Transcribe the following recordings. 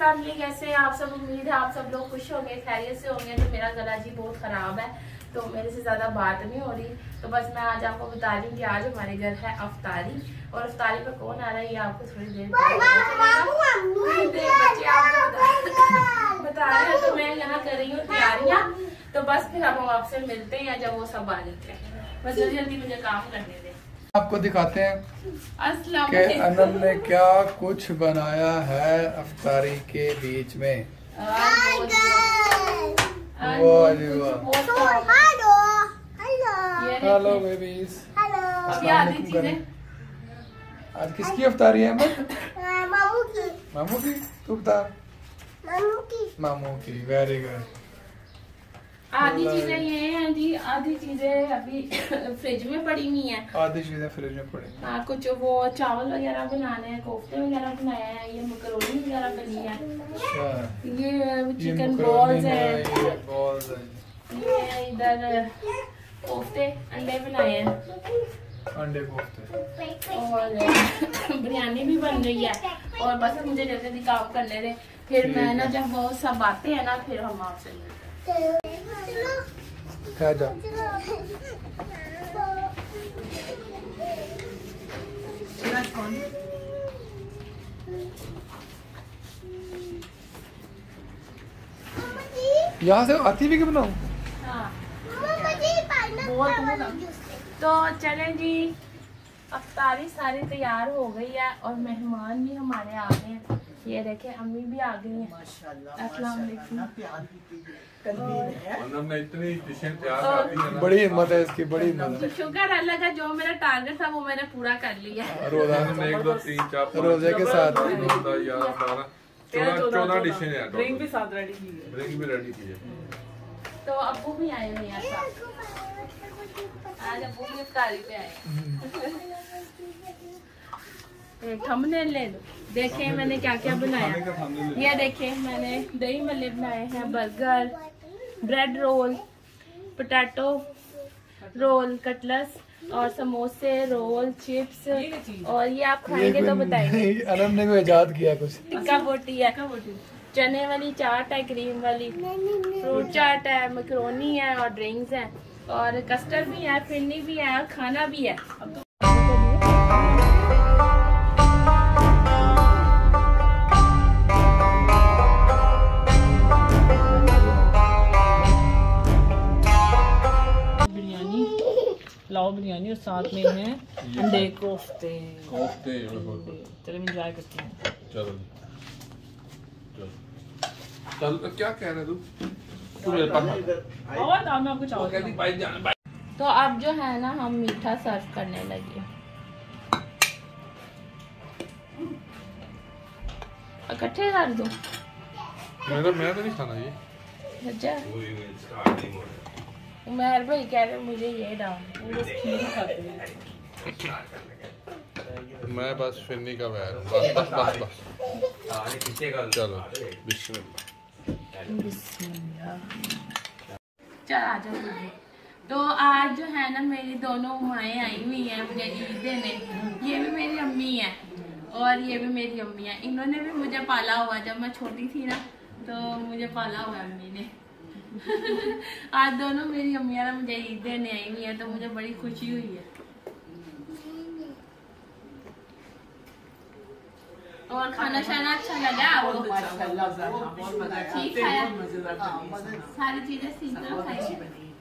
Family, कैसे हैं आप सब? उम्मीद है आप सब लोग खुश होंगे, खैरियत से होंगे। तो मेरा गला जी बहुत ख़राब है, तो मेरे से ज़्यादा बात नहीं हो रही। तो बस मैं आज आपको बता रही हूँ कि आज हमारे घर है अफ्तारी, और अफ्तारी पे कौन आ रहा है ये आपको थोड़ी देर बच्चे आपको बता रहे हैं। तो मैं यहाँ कर रही हूँ तैयारियाँ, तो बस फिर हम आपसे मिलते हैं जब वो सब आ जाते हैं। बस जल्दी जल्दी मुझे काम करने दें। आपको दिखाते हैं कि अनम ने क्या कुछ बनाया है अफ्तारी के बीच में। हेलो बेबीज, आज किसकी अफ्तारी है? मामू की। तू बता। मामू की। Very good. आधी चीजें ये हैं जी, आधी चीजें अभी फ्रिज में पड़ी हुई हैं। आधी चीजें फ्रिज में पड़ी हैं। हाँ, कुछ वो चावल वगैरह बनाने हैं, कोफ्ते वगैरह बनाए हैं, ये मकरोनी वगैरह बनी है। ये चिकन बॉल्स है, ये इधर कोफ्ते अंडे बनाए हैं, अंडे कोफ्ते, और बिरयानी भी बन रही है। और बस मुझे जल्दी जल्दी काम करने दें, फिर मैं ना जब वो सब आते हैं ना फिर हम आपसे जा। यहाँ से आती भी क्यों बनाऊं? हाँ। तो चलें जी, अफ्तारी सारी तैयार हो गई है और मेहमान भी हमारे आ गए हैं। ये देखे अम्मी भी आ गई हैं। अस्सलाम वालेकुम। इतनी डिशें तैयार करती है ना, बड़ी हिम्मत है इसकी, बड़ी हिम्मत है। शुक्र अल्लाह का, जो मेरा टारगेट था वो मैंने पूरा कर लिया। रोजाना 1 2 3 4 रोजे के साथ 14 डिशें हैं। ड्रिंक भी साथ रेडी की है। ड्रिंक भी रेडी की है। तो अब्बू भी आए हुए हैं साथ, आज अब्बू भी इफ्तारी पे आए। एक थंबनेल ले लो, देखें मैंने क्या क्या बनाया। ये देखें मैंने दही मल्ले बनाए हैं, burger, bread roll, potato roll, cutlets और समोसे, रोल, चिप्स। और ये आप खाएंगे तो बताएंगे। अनम ने कोई इजाद किया कुछ। टिक्का बोटी है, चने वाली चाट है, क्रीम वाली फ्रूट चाट है, मकरोनी है और ड्रिंक्स है, और कस्टर्ड भी है, फिरनी भी है और खाना भी है। पुलाव बिरयानी और साथ में है अंडे कोफ्ते। चलो एंजॉय करते हैं। चलो चल क्या कह रहे तू? मेरे पास और मैं आपको चावल कहती पाइप जाना। तो अब जो है ना हम मीठा सर्व करने लगे। इकट्ठे कर दो। मैं तो नहीं खाना ये। अच्छा, उमर भाई कह रहे मुझे ये डाल। मैं बस फिरनी का वैर हूँ, बस बस बस बस। चलो बिस्मिल्लाह। चल आ जाओ। तो आज जो है ना मेरी दोनों माएँ आई हुई हैं मुझे ईद देने। ये भी मेरी अम्मी है और ये भी मेरी अम्मी है। इन्होंने भी मुझे पाला हुआ, जब मैं छोटी थी ना तो मुझे पाला हुआ अम्मी ने। आज दोनों मेरी अम्मियाँ मुझे ईद देने आई हुई है, तो मुझे बड़ी खुशी हुई है। और खाना शाना अच्छा लगा आपको? ठीक है, सारी चीजें सीख खाई।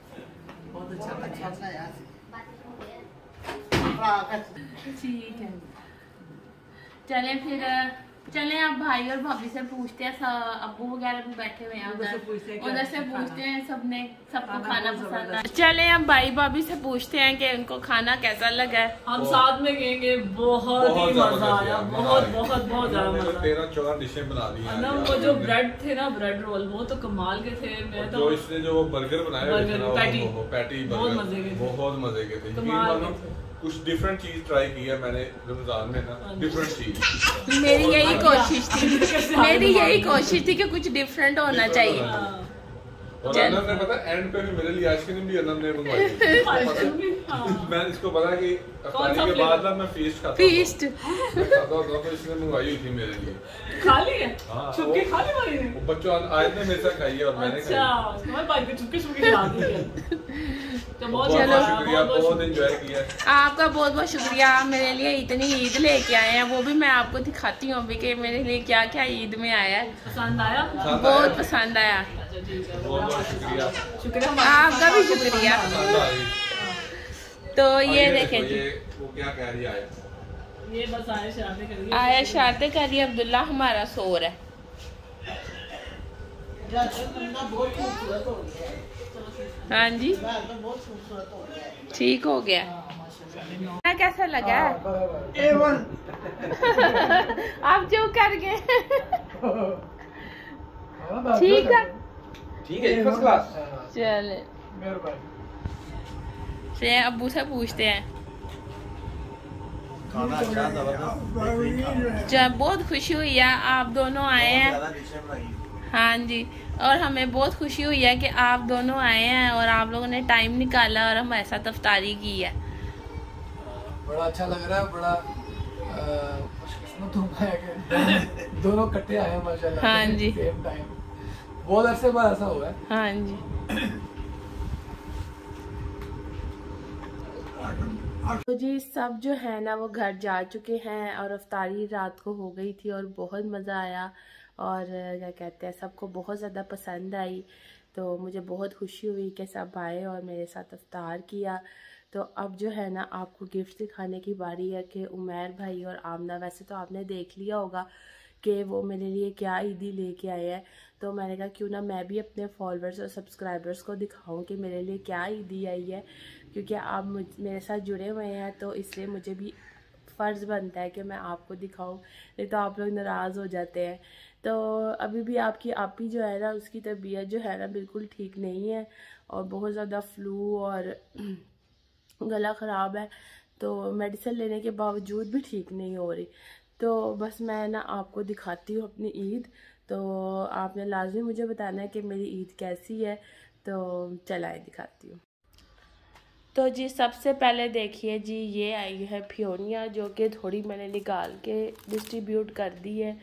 ठीक है, चले फिर चले आप भाई और भाभी से पूछते हैं। अब्बू वगैरह भी बैठे हुए हैं उधर से पूछते हैं, सबको खाना पसंद है। चले अब भाई भाभी से पूछते हैं कि उनको खाना कैसा लगा है। हम साथ में गएंगे, बहुत ही मजा आया, बहुत बहुत बहुत ज्यादा मजा। 13-14 डिशें बना दी हैं। ना वो जो ब्रेड थे ना, ब्रेड रोल, वो तो कमाल के थे। मैं तो जो इसने जो बर्गर बनाया पैटी बहुत मजे के थे, बहुत मजे के थे। कुछ डिफरेंट चीज ट्राई की है मैंने रमजान में ना, डिफरेंट चीज। मेरी यही कोशिश थी कि कुछ डिफरेंट होना चाहिए। और अनम ने पता एंड पे भी मेरे लिए आइसक्रीम भी अनम ने मंगवाई। मैं इसको पता कि अफ्तारी के बाद ना मैं फीस्ट खाता हूं। फीस्ट खाता हूं तो इसने मंगवाई हुई थी मेरे लिए। खाली है? हां चुपके खाली वाली ने। वो बच्चों आए थे मेरे साथ खाई है और मैंने खाई। अच्छा तुम्हारे भाई को चुपके चुपके खिला दी है। तो बहुत शुक्रिया, बहुत एंजॉय किया आपका, बहुत बहुत शुक्रिया। आप मेरे लिए इतनी ईद लेके आए हैं, वो भी मैं आपको दिखाती हूँ अभी कि मेरे लिए क्या क्या ईद में आया है। पसंद आया? बहुत पसंद आया। बहुत बहुत शुक्रिया। शुक्रिया आपका भी शुक्रिया। तो ये देखें जी, वो क्या कह रही है? ये बस आया शरारतें कर रही है। आया शरारतें कर रही है। अब्दुल्ला हमारा सो रहा है। हाँ जी ठीक हो गया। कैसा लगा? आप जो कर गए ठीक है, ठीक है, फर्स्ट क्लास। चले से अब्बू से पूछते हैं। जब बहुत खुशी हुई है आप दोनों आए हैं। हाँ जी, और हमें बहुत खुशी हुई है कि आप दोनों आए हैं और आप लोगों ने टाइम निकाला और हमारे साथ इफ्तारी की है। बड़ा अच्छा लग रहा है, बड़ा खुशकिस्मत हूँ मैं कि दोनों इकट्ठे आए हैं माशाल्लाह। हाँ जी, सेम टाइम, बहुत अरसे बाद ऐसा हुआ है। हाँ जी। तो जी सब जो है ना वो घर जा चुके हैं और इफ्तारी रात को हो गई थी और बहुत मज़ा आया और क्या कहते हैं सबको बहुत ज़्यादा पसंद आई। तो मुझे बहुत खुशी हुई कि सब आए और मेरे साथ इफ्तार किया। तो अब जो है ना आपको गिफ्ट दिखाने की बारी है कि उमैर भाई और आमना, वैसे तो आपने देख लिया होगा कि वो मेरे लिए क्या ईदी लेके आए हैं। तो मैंने कहा क्यों ना मैं भी अपने फॉलोअर्स और सब्सक्राइबर्स को दिखाऊं कि मेरे लिए क्या ईदी आई है, क्योंकि आप मेरे साथ जुड़े हुए हैं तो इसलिए मुझे भी फ़र्ज़ बनता है कि मैं आपको दिखाऊं, नहीं तो आप लोग नाराज़ हो जाते हैं। तो अभी भी आपकी आपी जो है ना उसकी तबीयत जो है ना बिल्कुल ठीक नहीं है और बहुत ज़्यादा फ्लू और गला ख़राब है, तो मेडिसिन लेने के बावजूद भी ठीक नहीं हो रही। तो बस मैं ना आपको दिखाती हूँ अपनी ईद। तो आपने लाजमी मुझे बताना है कि मेरी ईद कैसी है। तो चलाए दिखाती हूँ। तो जी सबसे पहले देखिए जी, ये आई है फियोनिया जो कि थोड़ी मैंने निकाल के डिस्ट्रीब्यूट कर दी है।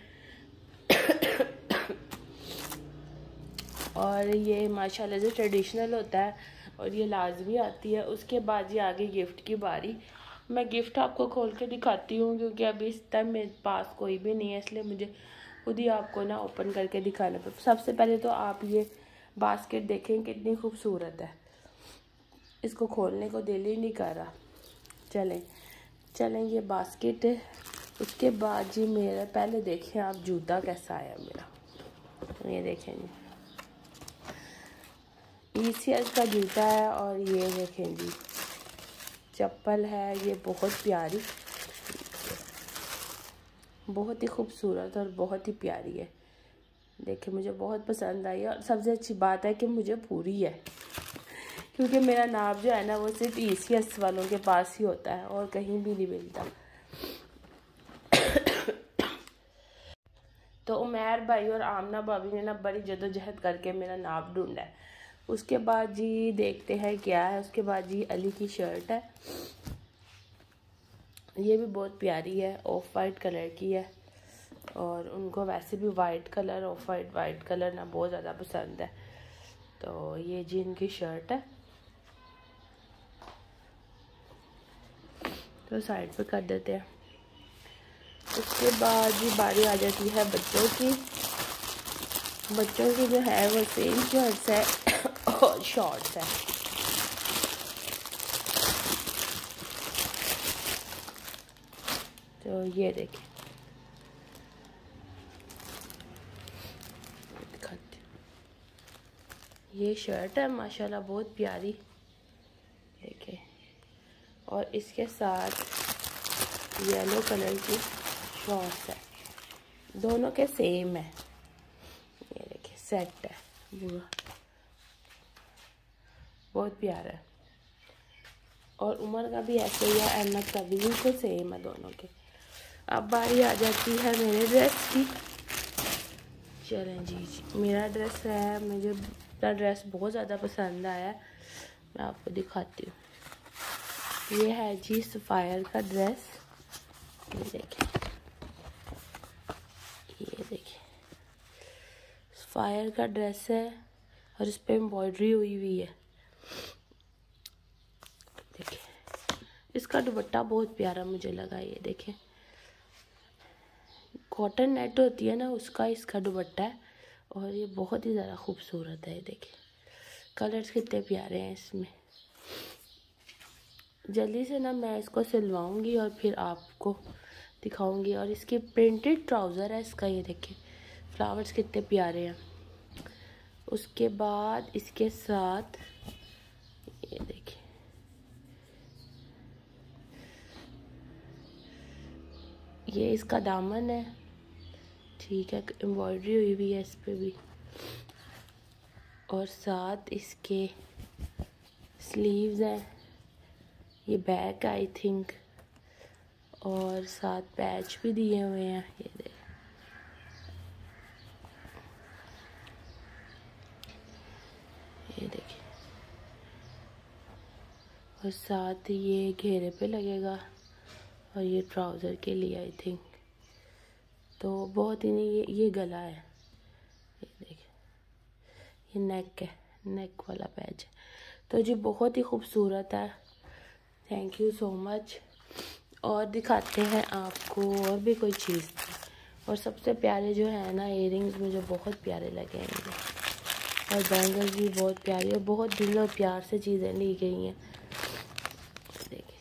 और ये माशाल्लाह से ट्रेडिशनल होता है और ये लाजमी आती है। उसके बाद ये आगे गिफ्ट की बारी। मैं गिफ्ट आपको खोल के दिखाती हूँ क्योंकि अभी इस टाइम मेरे पास कोई भी नहीं है, इसलिए मुझे खुद ही आपको ना ओपन करके दिखाना पड़ेगा। सबसे पहले तो आप ये बास्केट देखें कितनी खूबसूरत है, इसको खोलने को दिल ही नहीं कर रहा। चलें ये बास्केट है। उसके बाद जी मेरा पहले देखें आप जूता कैसा आया मेरा, ये देखें जी ECS का जूता है और ये देखें जी चप्पल है, ये बहुत प्यारी, बहुत ही खूबसूरत और बहुत ही प्यारी है। देखिए मुझे बहुत पसंद आई और सबसे अच्छी बात है कि मुझे पूरी है, क्योंकि मेरा नाप जो है ना वो सिर्फ ECS वालों के पास ही होता है और कहीं भी नहीं मिलता। तो उमैर भाई और आमना भाभी ने ना बड़ी जद्दोजहद करके मेरा नाप ढूंढा है। उसके बाद जी देखते हैं क्या है। उसके बाद जी अली की शर्ट है, ये भी बहुत प्यारी है, ऑफ वाइट कलर की है और उनको वैसे भी white colour, off white colour ना बहुत ज़्यादा पसंद है। तो ये जी इनकी शर्ट है, तो साइड पे कर देते हैं। उसके बाद जी बारी आ जाती है बच्चों की। बच्चों की जो है वो सेम शर्ट्स है और शॉर्ट्स है। तो ये देखिए दिखाती हूँ, ये शर्ट है माशाल्लाह बहुत प्यारी, देखिए, और इसके साथ येलो कलर की शॉर्ट्स है, दोनों के सेम है। ये देखिए सेट है पूरा, बहुत प्यारा है। और उमर का भी ऐसे ही है, अहमद का भी बिल्कुल सेम है दोनों के। अब बारी आ जाती है मेरे ड्रेस की। चलें जी मेरा ड्रेस है, मुझे अपना ड्रेस बहुत ज़्यादा पसंद आया है, मैं आपको दिखाती हूँ। ये है जी सफ़ायर का ड्रेस, ये देखिए, ये देखिए सफ़ायर का ड्रेस है और इस पर एम्ब्रॉयडरी हुई हुई है। देखिए इसका दुपट्टा बहुत प्यारा मुझे लगा, ये देखें कॉटन नेट होती है ना उसका इसका दुपट्टा है और ये बहुत ही ज़्यादा खूबसूरत है। ये देखिए कलर्स कितने प्यारे हैं इसमें। जल्दी से ना मैं इसको सिलवाऊंगी और फिर आपको दिखाऊंगी। और इसकी प्रिंटेड ट्राउज़र है इसका, ये देखिए फ्लावर्स कितने प्यारे हैं। उसके बाद इसके साथ ये देखिए ये इसका दामन है, ठीक है, एम्ब्रॉयडरी हुई हुई है इस पे भी। और साथ इसके स्लीव्स हैं, ये बैक आई थिंक, और साथ पैच भी दिए हुए हैं, ये देख ये देखिए। और साथ ये घेरे पे लगेगा और ये ट्राउज़र के लिए आई थिंक। तो बहुत ही नहीं, ये गला है, ये देखिए, ये नेक है, नेक वाला पैच है। तो जी बहुत ही खूबसूरत है, थैंक यू सो मच। और दिखाते हैं आपको और भी कोई चीज़। और सबसे प्यारे जो है ना इयररिंग्स मुझे बहुत प्यारे लगे हैं ये, और बैंगल्स भी बहुत प्यारी और बहुत दिल और प्यार से चीज़ें ली गई हैं। देखिए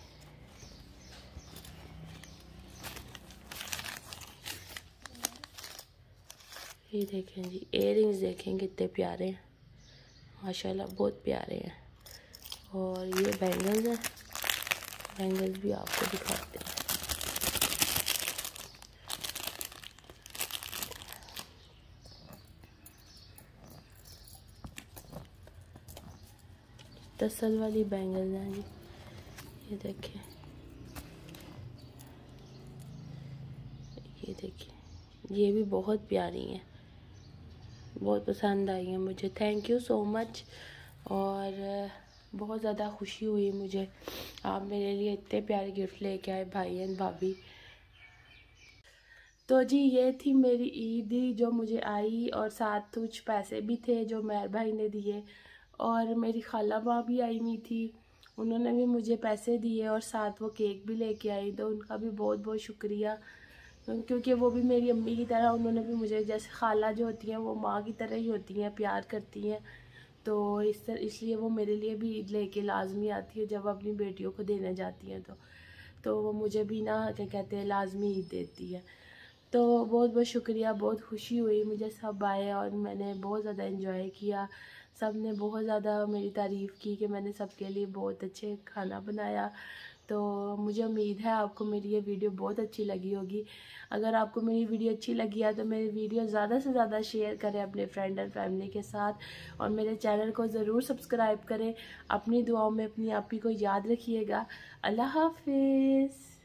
ये देखें जी, इयररिंग्स देखें कितने प्यारे हैं, माशाल्लाह बहुत प्यारे हैं। और ये बैंगल्स हैं, बैंगल्स भी आपको दिखाते हैं। तसल वाली बैंगल्स हैं जी, ये देखिए, ये देखिए, ये भी बहुत प्यारी हैं, बहुत पसंद आई है मुझे, थैंक यू सो मच। और बहुत ज़्यादा खुशी हुई मुझे, आप मेरे लिए इतने प्यारे गिफ्ट लेके आए भाई एंड भाभी। तो जी ये थी मेरी ईदी जो मुझे आई, और साथ कुछ पैसे भी थे जो मेहर भाई ने दिए, और मेरी खाला माँ भी आई हुई थी, उन्होंने भी मुझे पैसे दिए और साथ वो केक भी लेके आई, तो उनका भी बहुत बहुत शुक्रिया, क्योंकि वो भी मेरी अम्मी की तरह, उन्होंने भी मुझे, जैसे खाला जो होती हैं वो माँ की तरह ही होती हैं, प्यार करती हैं। तो इसलिए वो मेरे लिए भी ईद लेके लाजमी आती है, जब अपनी बेटियों को देने जाती हैं तो वो मुझे भी ना क्या कहते हैं लाजमी ईद देती है। तो बहुत बहुत शुक्रिया, बहुत खुशी हुई मुझे, सब आए और मैंने बहुत ज़्यादा एंजॉय किया। सब ने बहुत ज़्यादा मेरी तारीफ़ की कि मैंने सबके लिए बहुत अच्छे खाना बनाया। तो मुझे उम्मीद है आपको मेरी ये वीडियो बहुत अच्छी लगी होगी। अगर आपको मेरी वीडियो अच्छी लगी है तो मेरी वीडियो ज़्यादा से ज़्यादा शेयर करें अपने फ्रेंड एंड फैमिली के साथ, और मेरे चैनल को ज़रूर सब्सक्राइब करें। अपनी दुआओं में अपनी आप ही को याद रखिएगा। अल्लाह हाफिज़।